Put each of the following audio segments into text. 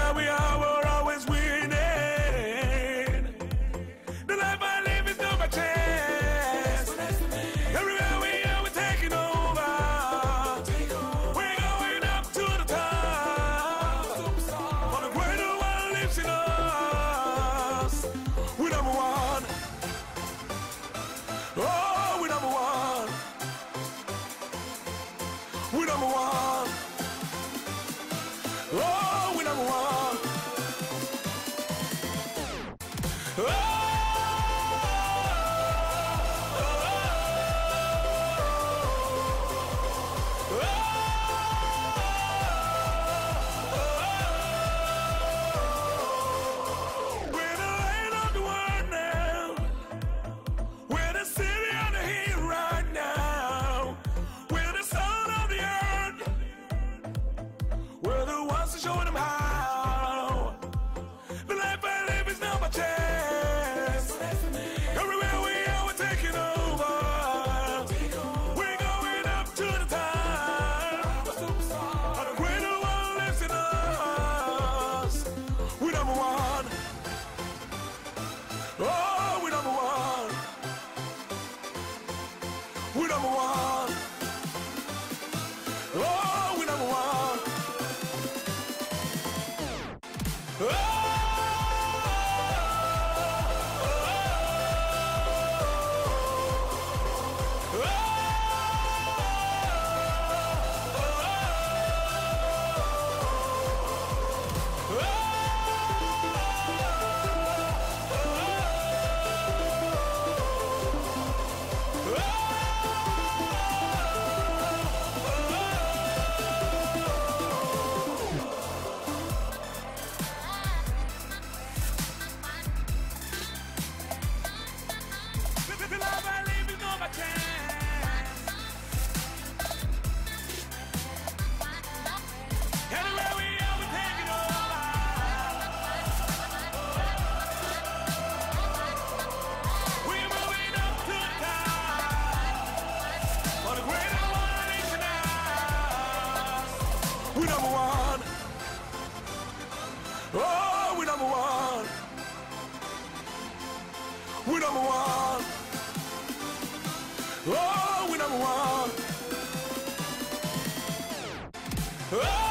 Everywhere we are, we're always winning. The life I live is not my chance. Everywhere we are, we're taking over. We're going up to the top. For the greater one lives in us. We're number one. Oh, we're number one. We're number one. Oh, we're number one. Oh. Showing them how the life I live is not my chance. Everywhere we are, we're taking over. We're going up to the top. And the greater one lives in us. We're number one. Oh, we're number one. We're number one. Oh, we're number one. Oh! Oh, we're number one. We're number one. Oh, we're number one. Oh!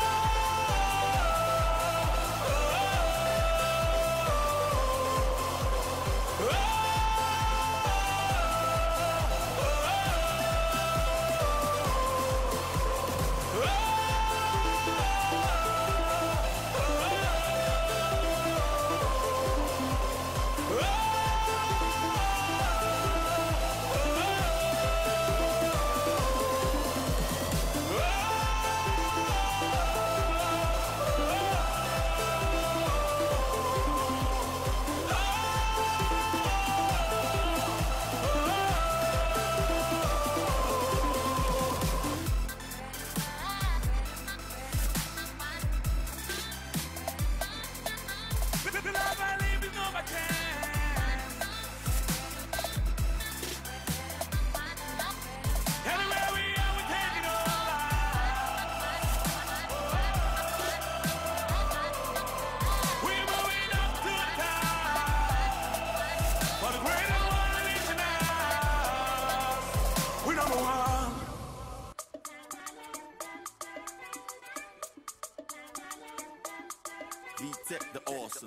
Tech the awesome.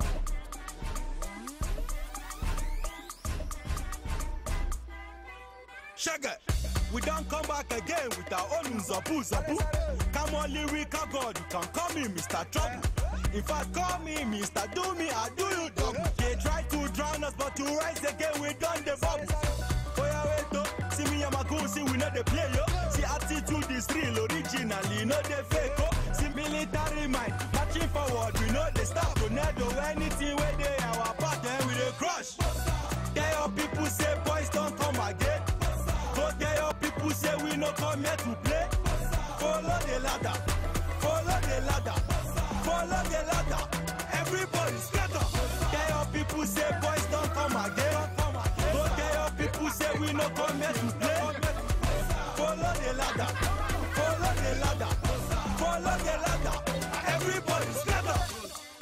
Shaggy, we don't come back again with our own zabu. Come on, lyrical God, you can call me Mr. Trouble. If I call me Mr. Do Me, I do you double. They try to drown us, but to rise again, we done the bubble. Oh yeah, wait up, see me, I'm a go, see we know the play, yo. See attitude is real, originally, no the fake, oh. See military mind, marching forward, we know they stop, tornado, anything where they our part, then we dey crush. Tell your people say boys don't come again. Go tell your people say we no come here to play. Follow the ladder, follow the ladder, follow the ladder. Everybody scatter. Tell your people say boys don't come again. Go tell your people say we no come here to play. Follow the ladder, follow the ladder, follow the ladder. Everybody scatter.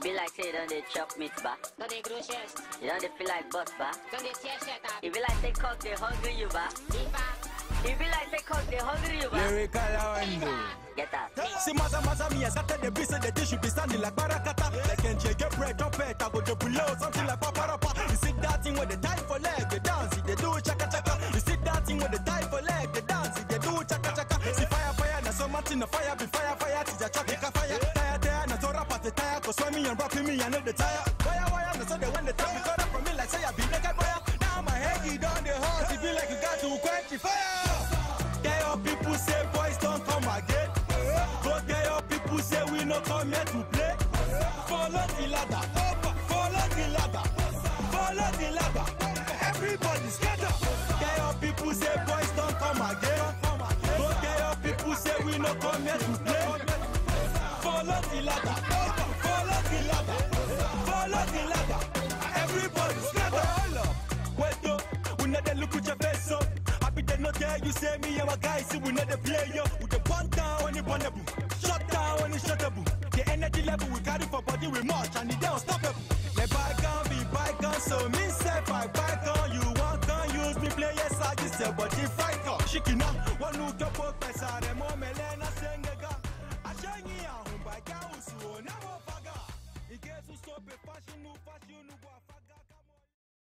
be like say you don't dey chop meat ba. Don't they grow chest? You don't dey feel like boss ba. Don't they tear shirt up? You be like say cock dey hungry you ba. You be like say cock dey hungry you ba. Lyrical window. Get out. See maza me, I started the business, the dish should be standing like barakata. Like NJ, get bread, drop it, I go to below, something like paparapa. You see that thing with the tie for leg, they dance, they do chaka chaka. You see that thing with the tie for leg, they dance, they do chaka chaka. See fire, na so much in the fire, be fire, tis a chaka fire. Tire, na so rap at the tire, cause when me and rapping me, I know the tire. Wire, na so they when the time, got up from me like say I be naked fire. Now my head, you down the horse, you feel like you got to quench the fire. Get your people say boys don't come again. Go get your people say we no come here to play. Follow the ladder, follow the ladder, follow the ladder. Everybody scatter. Get your people say boys don't come again. Go get your people say we no come here to play. Follow the ladder, follow the ladder, follow the ladder. Everybody scatter. Wait up, we know they look with your face up. They not there, you say me and my guys, see we know the play yo. With the burn down when it burnable, shut down when it's shuttable. The energy level we carry for body we march and it unstoppable. Let bygone be bygone, so me say fight bygone. You want gun, use me play yes I just say body fight up. Shikina, one who can put pesa, the moment.